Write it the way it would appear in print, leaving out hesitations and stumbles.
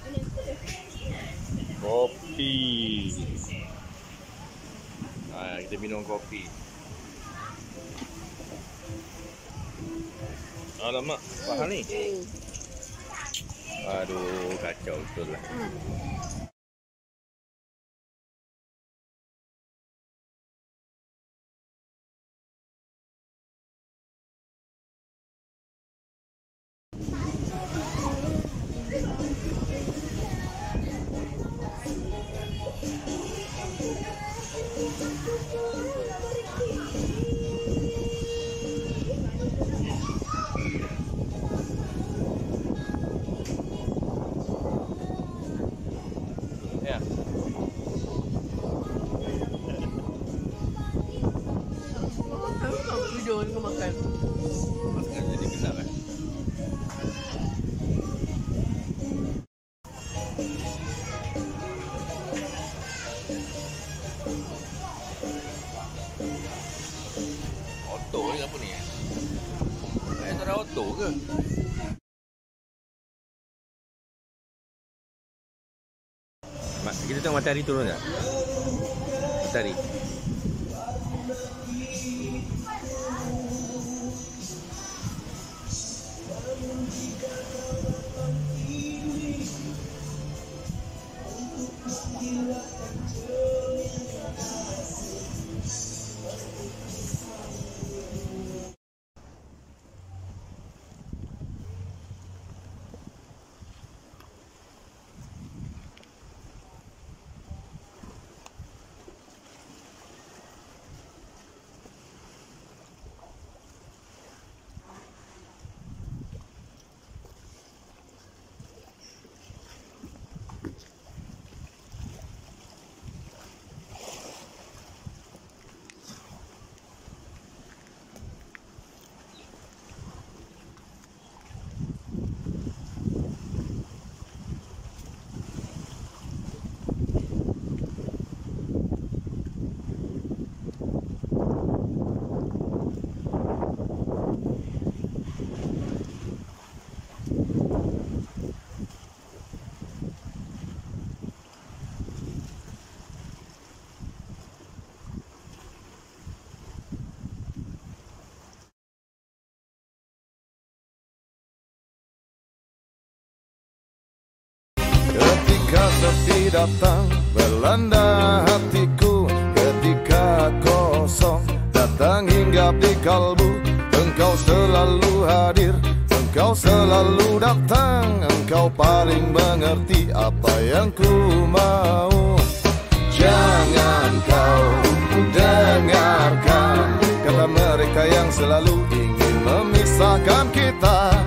Kopi. Kita minum kopi. Alamak, mahal ni. Aduh, kacau betul lah. Ya. Video dengan makan. Makan jadi kena kan? Auto ni apa ni? Antara auto ke? Kita tengok matahari turun tak? Matahari. Ketika sepi datang melanda hatiku, ketika kosong datang hinggap di kalbu, Engkau selalu hadir, Engkau selalu datang, Engkau paling mengerti apa yang ku mau. Jangan kau dengarkan kata mereka yang selalu ingin memisahkan kita.